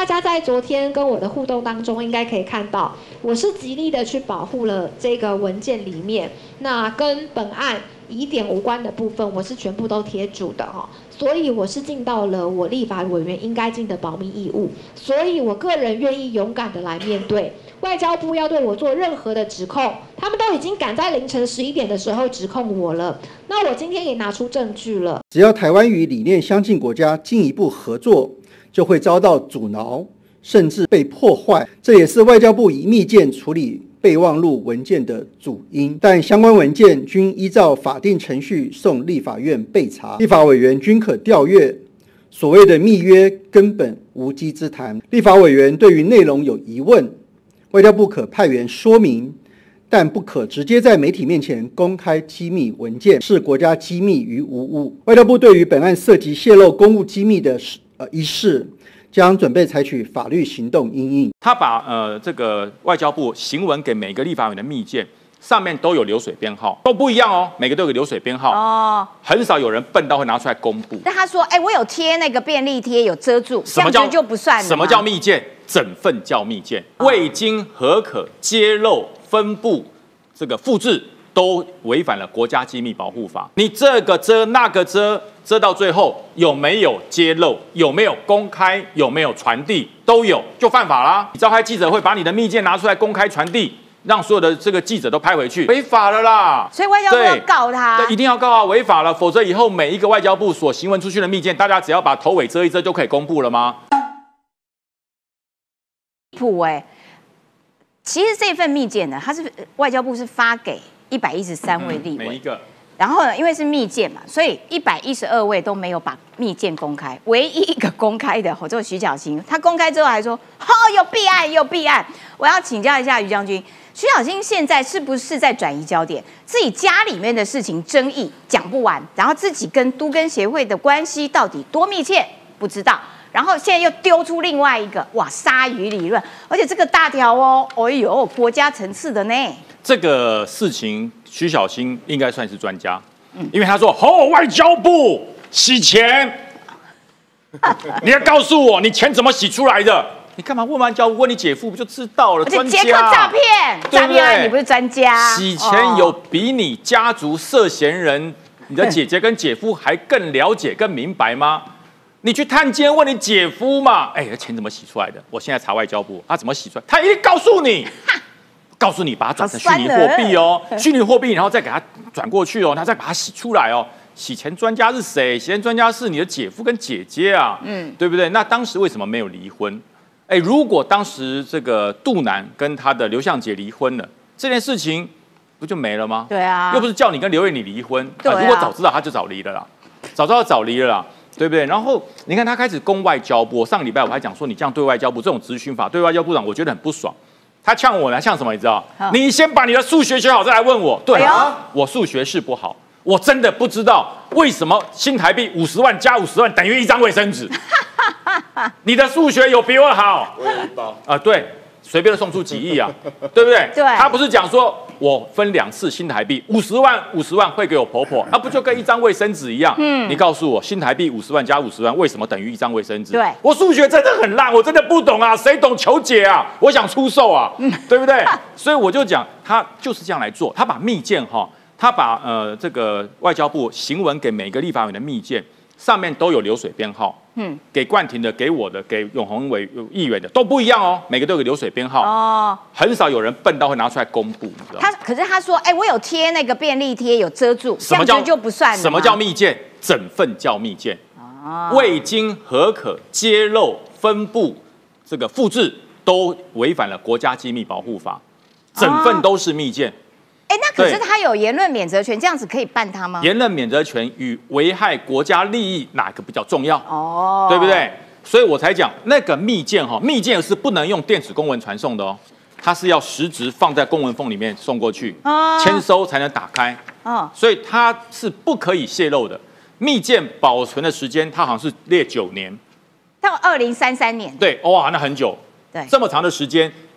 大家在昨天跟我的互动当中，应该可以看到，我是极力的去保护了这个文件里面，那跟本案疑点无关的部分，我是全部都贴住的哈。所以我是尽到了我立法委员应该尽的保密义务，所以我个人愿意勇敢的来面对外交部要对我做任何的指控，他们都已经赶在凌晨11点的时候指控我了，那我今天也拿出证据了。 只要台湾与理念相近国家进一步合作，就会遭到阻挠，甚至被破坏。这也是外交部以密件处理备忘录文件的主因，但相关文件均依照法定程序送立法院备查，立法委员均可调阅。所谓的密约根本无稽之谈。立法委员对于内容有疑问，外交部可派员说明，但不可直接在媒体面前公开机密文件，视国家机密于无物。外交部对于本案涉及泄露公务机密的一事，将准备采取法律行动因应。 他把这个外交部行文给每个立法委员的密件，上面都有流水编号，都不一样哦，每个都有个流水编号哦，很少有人笨到会拿出来公布。 那他说，我有贴那个便利贴，有遮住， 什么叫就不算了？ 什么叫密件？整份叫密件，未经核可揭露、分布、这个复制，都违反了国家机密保护法。你这个遮那个遮到最后有没有揭露？有没有公开？有没有传递？都有，就犯法啦。你召开记者会，把你的密件拿出来公开传递，让所有的这个记者都拍回去，违法了啦。 所以外交部要告他， 对，一定要告啊，违法了，否则以后每一个外交部所行文出去的密件，大家只要把头尾遮一遮就可以公布了吗？ 其实这份密件呢，它是外交部是发给113位立委， 每一个。然后呢，因为是密件嘛，所以112位都没有把密件公开，唯一一个公开的，这个徐巧芯，他公开之后还说，有弊案，有弊案。我要请教一下于将军，徐巧芯现在是不是在转移焦点？自己家里面的事情争议讲不完，然后自己跟都更协会的关系到底多密切，不知道。然后现在又丢出另外一个鲨鱼理论，而且这个大条国家层次的呢。 这个事情，徐巧芯应该算是专家，因为他说外交部洗钱，你要告诉我你钱怎么洗出来的？你干嘛问外交部？问你姐夫不就知道了？ 而且捷克诈骗案你不是专家？ 洗钱有比你家族涉嫌人，你的姐姐跟姐夫还更了解、更明白吗？你去探监问你姐夫嘛？钱怎么洗出来的？我现在查外交部，他怎么洗出来？他一定告诉你，把它转成虚拟货币哦，虚拟货币，然后再给他转过去哦，他再把它洗出来哦。洗钱专家是谁？洗钱专家是你的姐夫跟姐姐啊，对不对？那当时为什么没有离婚？如果当时这个杜南跟他的刘向杰离婚了，这件事情不就没了吗？ 对啊， 又不是叫你跟刘燕你离婚，如果早知道他就早离了啦，早离了啦。对不对？然后你看他开始攻外交部，上个礼拜我还讲说，你这样对外交部这种咨询法，对外交部长我觉得很不爽。他呛我，呛什么？你知道？你先把你的数学学好，再来问我。对我数学是不好，我真的不知道为什么新台币50万加50万等于1张卫生纸。你的数学有比我好？我有一包啊，对。随便送出几亿啊，对不对？ 对， 他不是讲说我分2次新台币50万汇给我婆婆，那不就跟1张卫生纸一样？你告诉我新台币50万加50万为什么等于1张卫生纸？ 对， 我数学真的很烂，我真的不懂啊，谁懂求解啊？我想出售啊，对不对？所以我就讲他就是这样来做，他把密件他把这个外交部行文给每个立法委员的密件。上面都有流水编号，给冠廷的、给我的、给永宏议员的都不一样哦，每个都有个流水编号哦，很少有人笨到会拿出来公布，你知道吗？ 可是他说，我有贴那个便利贴，有遮住，这样就不算了。 什么叫密件？整份叫密件，未经核可揭露、分布、这个复制，都违反了国家机密保护法，整份都是密件。 那可是他有言论免责权，这样子可以办他吗？ 言论免责权与危害国家利益哪个比较重要？对不对？所以我才讲那个密件密件是不能用电子公文传送的哦，它是要实质放在公文封里面送过去，签收才能打开。所以它是不可以泄露的。密件保存的时间，它好像是列9年， 到2033年。 对，哇，那很久。 对， 这么长的时间。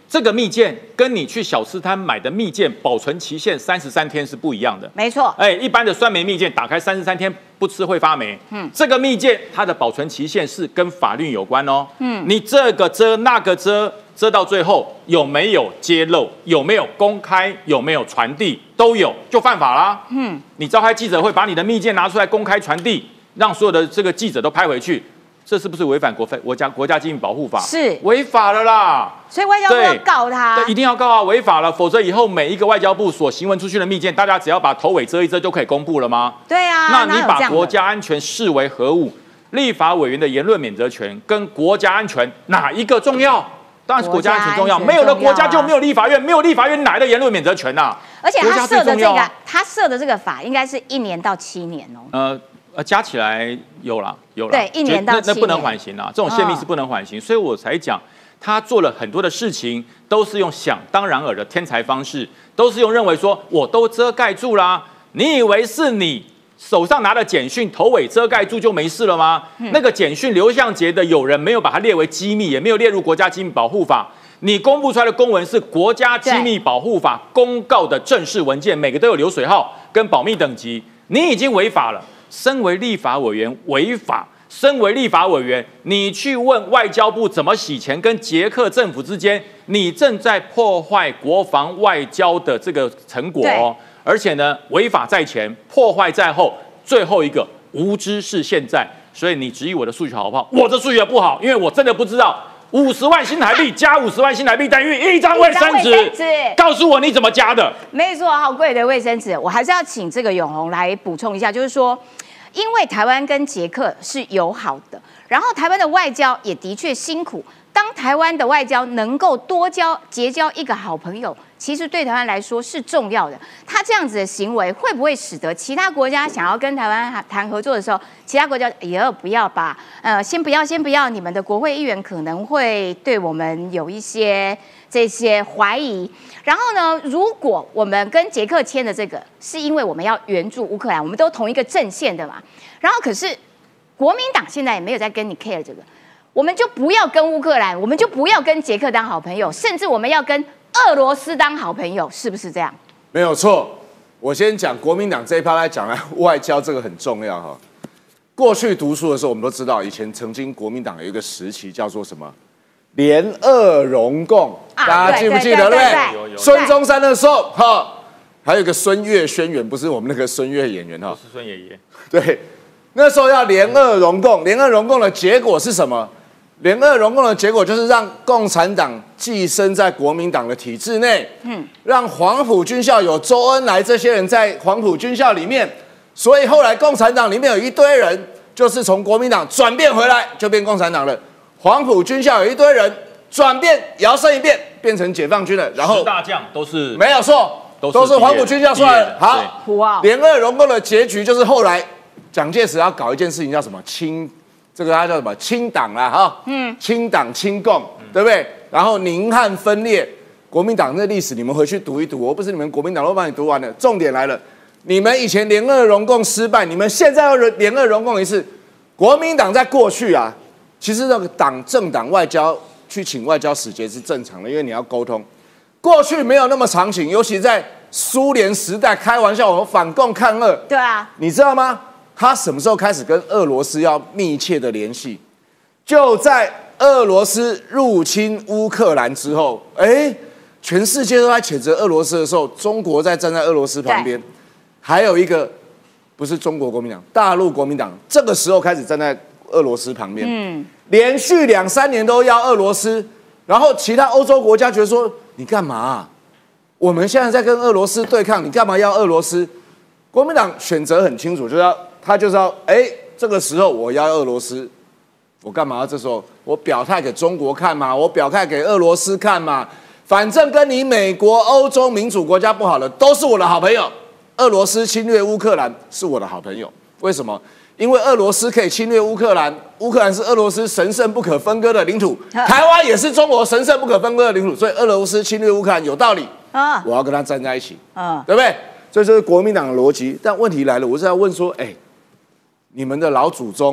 这个蜜饯跟你去小吃摊买的蜜饯保存期限33天是不一样的。 没错。 一般的酸梅蜜饯打开33天不吃会发霉。这个蜜饯它的保存期限是跟法律有关哦。你这个遮那个遮到最后有没有揭露，有没有公开，有没有传递，都有就犯法啦。你召开记者会，把你的蜜饯拿出来公开传递，让所有的这个记者都拍回去。这是不是违反国家机密保护法？ 是违法了啦！ 所以外交部要告他， 对，一定要告啊！违法了，否则以后每一个外交部所行文出去的密件，大家只要把头尾遮一遮就可以公布了吗？ 对啊， 那你把国家安全视为何物？立法委员的言论免责权跟国家安全哪一个重要？当然是国家安全重要，没有了国家就没有立法院，没有立法院哪来的言论免责权呐？ 而且他设的这个法应该是1年到7年哦。 加起来有啦。 对，1年到7年， 那不能缓刑啊，这种泄密是不能缓刑，所以我才讲他做了很多的事情，都是用想当然尔的天才方式，都是用认为说我都遮盖住啦，你以为是你手上拿的简讯头尾遮盖住就没事了吗？那个简讯刘向杰的有人没有把它列为机密，也没有列入国家机密保护法。你公布出来的公文是国家机密保护法公告的正式文件，每个都有流水号跟保密等级，你已经违法了。身为立法委员违法，身为立法委员，你去问外交部怎么洗钱，跟捷克政府之间，你正在破坏国防外交的这个成果哦。而且呢，违法在前，破坏在后，最后一个无知是现在。所以你质疑我的数学好不好？我的数学不好，因为我真的不知道50万新台币加50万新台币等于1张卫生纸。告诉我你怎么加的？ 没错，好贵的卫生纸。我还是要请这个永宏来补充一下，就是说，因为台湾跟捷克是友好的，然后台湾的外交也的确辛苦。当台湾的外交能够结交一个好朋友，其实对台湾来说是重要的。他这样子的行为会不会使得其他国家想要跟台湾谈合作的时候，其他国家不要吧？先不要，你们的国会议员可能会对我们有一些这些怀疑。然后呢，如果我们跟捷克签的这个，是因为我们要援助乌克兰，我们都同一个阵线的嘛。然后可是国民党现在也没有在跟你 care 这个。我们就不要跟乌克兰，我们就不要跟捷克当好朋友，甚至我们要跟俄罗斯当好朋友，是不是这样？ 没有错。我先讲国民党这一趴来讲呢，外交这个很重要哈。过去读书的时候，我们都知道，以前曾经国民党有一个时期叫做什么联俄容共，大家记不记得？对不对？孙中山的时候哈，还有一个孙岳宣言，不是我们那个孙岳演员哈， 不是孙爷爷。 对，那时候要联俄容共，联俄容共的结果是什么？联俄容共的结果就是让共产党寄生在国民党的体制内，让黄埔军校有周恩来这些人在黄埔军校里面，所以后来共产党里面有一堆人就是从国民党转变回来就变共产党了。黄埔军校有一堆人转变摇身一变变成解放军了，然后 10大将都是没有错，都是黄埔军校出来的。好，联俄容共的结局就是后来蒋介石要搞一件事情叫什么这个他叫什么清党啦哈，清党清共，对不对？然后宁汉分裂，国民党的历史你们回去读一读，我不是你们国民党都帮你读完了。重点来了，你们以前联俄容共失败，你们现在要联俄容共一次。国民党在过去啊，其实那个政党外交去请外交使节是正常的，因为你要沟通。过去没有那么常请，尤其在苏联时代，开玩笑，我们反共抗俄， 对啊， 你知道吗？他什么时候开始跟俄罗斯要密切的联系？就在俄罗斯入侵乌克兰之后，全世界都在谴责俄罗斯的时候，中国在站在俄罗斯旁边，还有一个不是中国国民党，大陆国民党，这个时候开始站在俄罗斯旁边，连续2、3年都要俄罗斯，然后其他欧洲国家觉得说你干嘛啊？我们现在在跟俄罗斯对抗，你干嘛要俄罗斯？国民党选择很清楚，他就是要，这个时候我要俄罗斯，我干嘛？这时候我表态给中国看嘛，我表态给俄罗斯看嘛，反正跟你美国、欧洲民主国家不好的都是我的好朋友。俄罗斯侵略乌克兰是我的好朋友，为什么？因为俄罗斯可以侵略乌克兰，乌克兰是俄罗斯神圣不可分割的领土，台湾也是中国神圣不可分割的领土，所以俄罗斯侵略乌克兰有道理啊，我要跟他站在一起，对不对？这就是国民党的逻辑。但问题来了，我是要问说，你们的老祖宗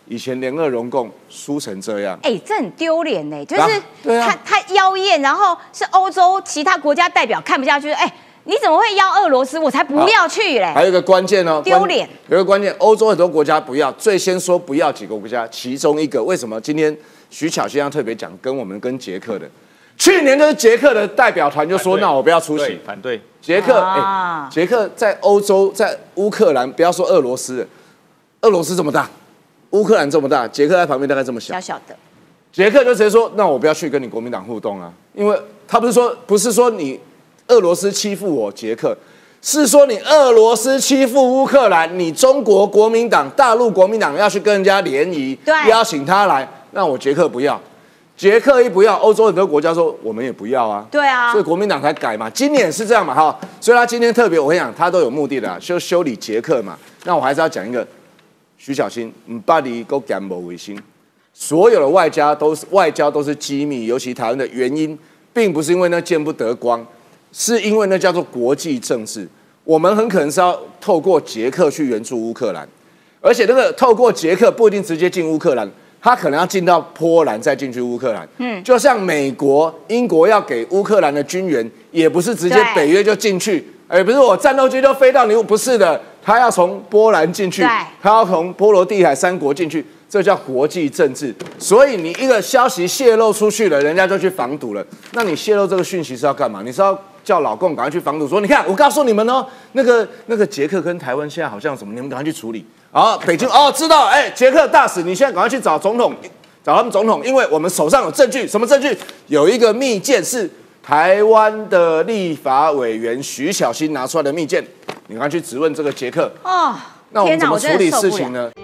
以前联俄容共输成这样， 哎，这很丢脸呢，就是对啊他妖艳，然后是欧洲其他国家代表看不下去，哎，你怎么会邀俄罗斯？我才不要去嘞！ 还有一个关键哦， 丢脸。 有一个关键，欧洲很多国家不要，最先说不要几个国家，其中一个为什么今天徐巧芯要特别讲，跟捷克的，去年就是捷克的代表团就说，那我不要出席， 反对。 捷克，捷克在欧洲，在乌克兰，不要说俄罗斯了，俄罗斯这么大，乌克兰这么大，捷克在旁边大概这么小， 小小的。 捷克就直接说，那我不要去跟你国民党互动啊，因为他不是说你俄罗斯欺负我捷克，是说你俄罗斯欺负乌克兰，你中国国民党、大陆国民党要去跟人家联谊，邀请他来，那我捷克不要。捷克一不要，欧洲很多国家说我们也不要啊。 对啊， 所以国民党才改嘛。今年也是这样嘛，哈。所以他今天特别，我跟你讲，他都有目的的，修理捷克嘛。那我还是要讲一个，徐巧芯，巴黎够干不卫星，所有的外交都是机密，尤其台湾的原因，并不是因为那见不得光，是因为那叫做国际政治。我们很可能是要透过捷克去援助乌克兰，而且那个透过捷克不一定直接进乌克兰。他可能要进到波兰，再进去乌克兰。就像美国、英国要给乌克兰的军援，也不是直接北约就进去，不是我战斗机就飞到你，不是的，他要从波兰进去，他要从波罗的海3国进去，这叫国际政治。所以你一个消息泄露出去了，人家就去防堵了。那你泄露这个讯息是要干嘛？你是要叫老共赶快去防堵，说你看，我告诉你们哦，那个捷克跟台湾现在好像什么，你们赶快去处理。好，北京知道，捷克大使，你现在赶快去找总统，找他们总统，因为我们手上有证据，什么证据？有一个密件是台湾的立法委员徐巧芯拿出来的密件，你赶快去质问这个捷克。那我们怎么处理事情呢？